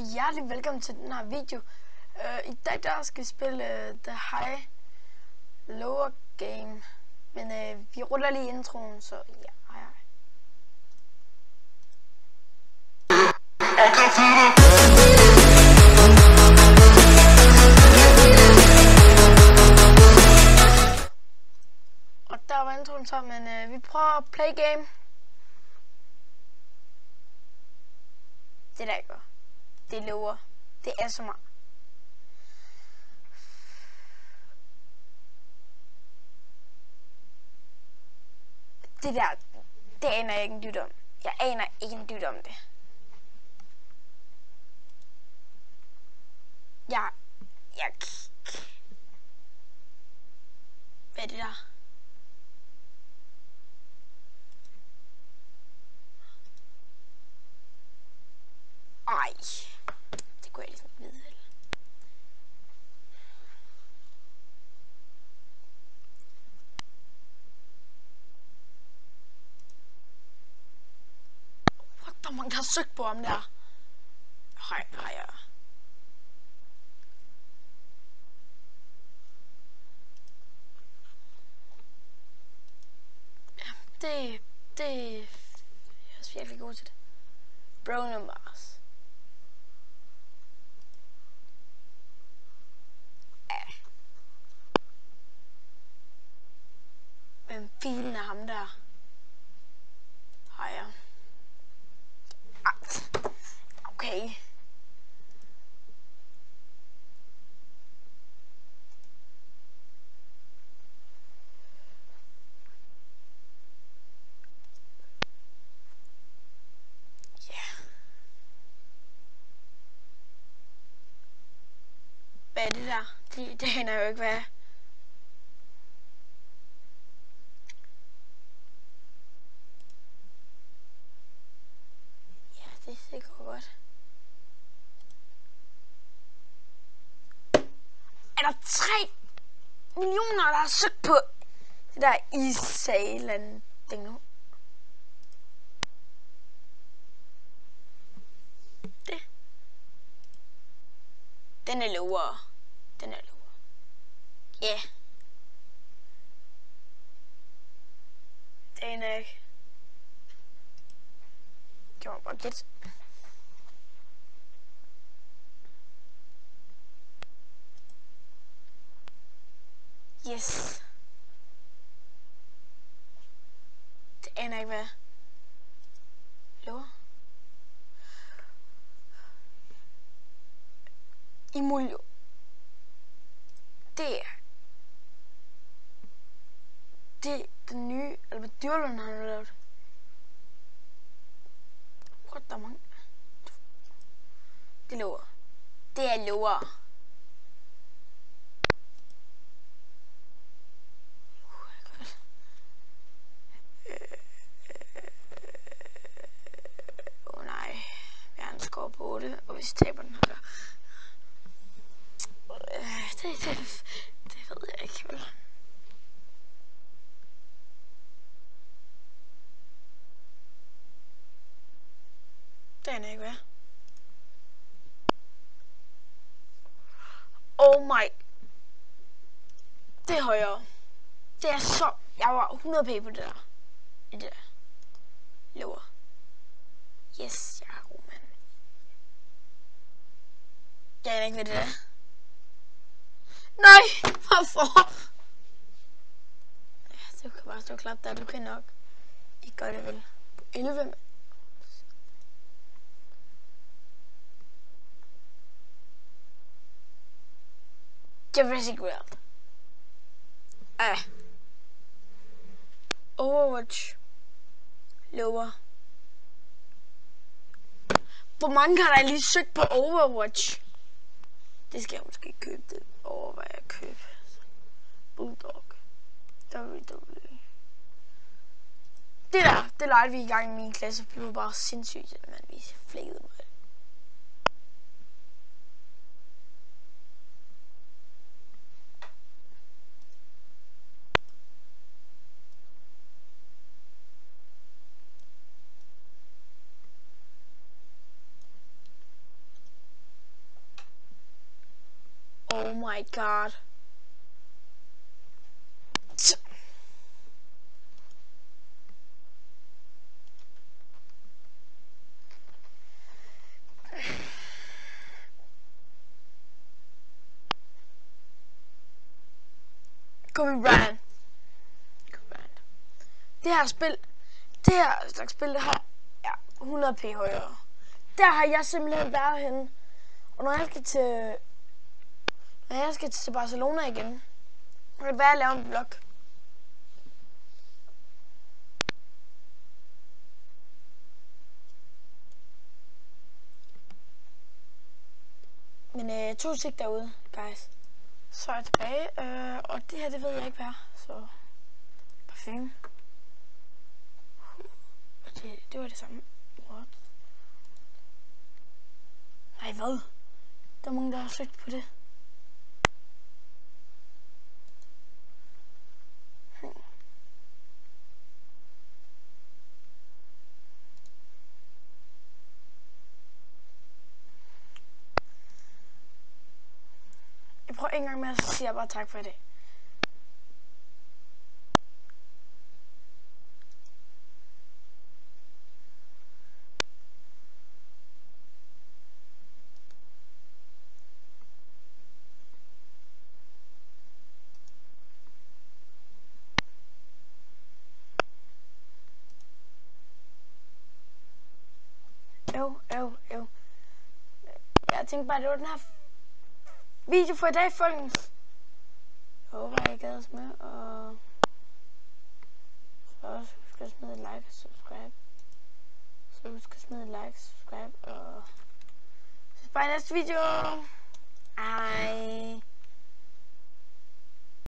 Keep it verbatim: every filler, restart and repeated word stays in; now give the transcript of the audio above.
hjertelig velkommen til den her video. Uh, I dag der skal vi spille uh, The High Lower Game. Men uh, vi ruller lige introen, så ja, hej hej. Og der var introen så, men uh, vi prøver at play game. Det der gør. Det lover. Det er så meget. Det der, det aner jeg ikke en dyt om. Jeg aner ikke en dyt om det. Jeg, jeg... Hvad er det der? Ej, det kunne jeg ligesom ikke vide. What, der er mange, der har søgt på ham der. Hej, hej, ja. Det, det... Jeg er også virkelig god til det. Bruno Mars. Hvem filen er ham der? Hej, ja. Okay. Hvad er det der? Det, det hænder jo ikke, hvad er. Ja, det er sikkert godt. Er der tre millioner, der har søgt på det der Island ting nu? Det. Den er lavere. Den er lavere. Ja. Yeah. Den er ikke. Det var bare gæt. Yes. Det aner ikke, hvad lover. Imulio. Det er det er den nye Albert Dyrlund har lavet. What, der er mange. Det lover. Det er lover. Åh oh, nej. Vi har en score på otte, og hvis vi taber den her. Det, det, det ved jeg ikke, vel. Det er ikke, hvad? Oh my. Det er højere. Det er så... Jeg var hundrede p på det der. I det der. Lover. Yes, jeg er god, mand. Jeg er ikke ved det der. Nej! Hvorfor? Ja, du kan bare stå klap der. Du kan nok ikke gøre det vel. På elleve. Jurassic World. Ah. Overwatch. Lower. Hvor mange har der lige søgt på Overwatch? Det skal jeg måske købe det. Overveje at købe. Bulldog. W W E. Det der, det legede vi i gang i min klasse. Det var bare sindssygt, at man vi flækkede mig. Oh my god. Kobe Bryant. Kobe Bryant. Det her spil, det her slags spil, det har ja, hundrede p højere. Der har jeg simpelthen været henne. Og når jeg skal til, når jeg skal til Barcelona igen, så kan det være at lave en vlog. Men øh, to stik derude, guys. Så er jeg tilbage, øh, og det her, det ved jeg ikke hvad er, så parfume. Det, det var det samme. What? Nej, hvad? Der er mange, der har søgt på det. Hmm. Jeg prøver en gang mere, så siger jeg bare tak for i dag. Øv, øv, øv. Jeg tænkte bare, det var den her video for i dag, folkens. Jeg håber, I gad os med, og så også husk at smide et like og subscribe. Så husk at smide et like, subscribe, og så bare i næste video.